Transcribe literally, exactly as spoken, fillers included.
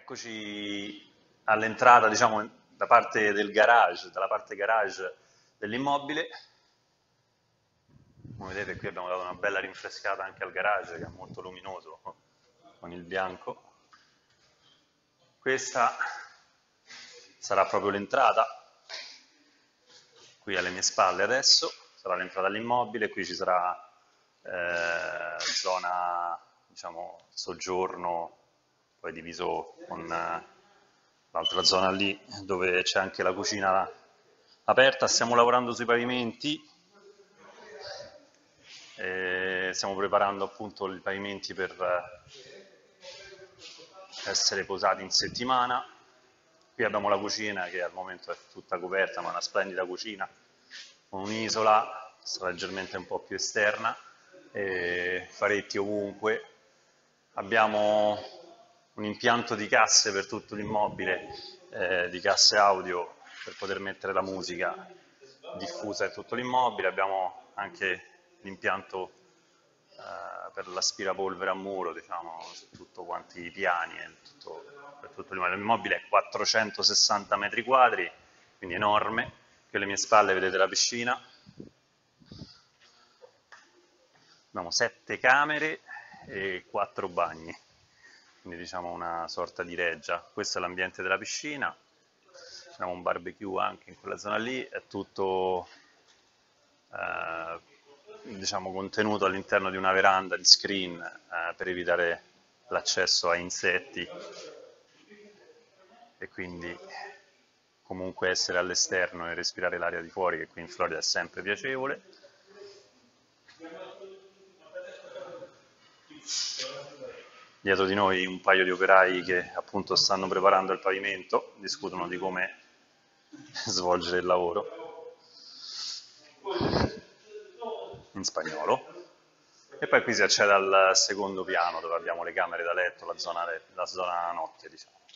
Eccoci all'entrata, diciamo, da parte del garage, dalla parte garage dell'immobile. Come vedete qui abbiamo dato una bella rinfrescata anche al garage, che è molto luminoso con il bianco. Questa sarà proprio l'entrata, qui alle mie spalle adesso, sarà l'entrata all'immobile, qui ci sarà eh, zona, diciamo, soggiorno, poi diviso con eh, l'altra zona lì dove c'è anche la cucina aperta. Stiamo lavorando sui pavimenti, e stiamo preparando appunto i pavimenti per essere posati in settimana. Qui abbiamo la cucina che al momento è tutta coperta, ma è una splendida cucina con un'isola leggermente un po' più esterna e faretti ovunque. Abbiamo un impianto di casse per tutto l'immobile, eh, di casse audio per poter mettere la musica diffusa in tutto l'immobile. Abbiamo anche l'impianto eh, per l'aspirapolvere a muro, diciamo, su tutto quanti i piani, e tutto, per tutto l'immobile. L'immobile è quattrocentosessanta metri quadri, quindi enorme. Qui alle mie spalle vedete la piscina. Abbiamo sette camere e quattro bagni, quindi diciamo una sorta di reggia. Questo è l'ambiente della piscina, abbiamo un barbecue anche in quella zona lì, è tutto eh, diciamo contenuto all'interno di una veranda di screen eh, per evitare l'accesso a insetti e quindi comunque essere all'esterno e respirare l'aria di fuori, che qui in Florida è sempre piacevole. Dietro di noi un paio di operai che appunto stanno preparando il pavimento, discutono di come svolgere il lavoro in spagnolo. E poi qui si accede al secondo piano dove abbiamo le camere da letto, la zona, la zona notte, diciamo.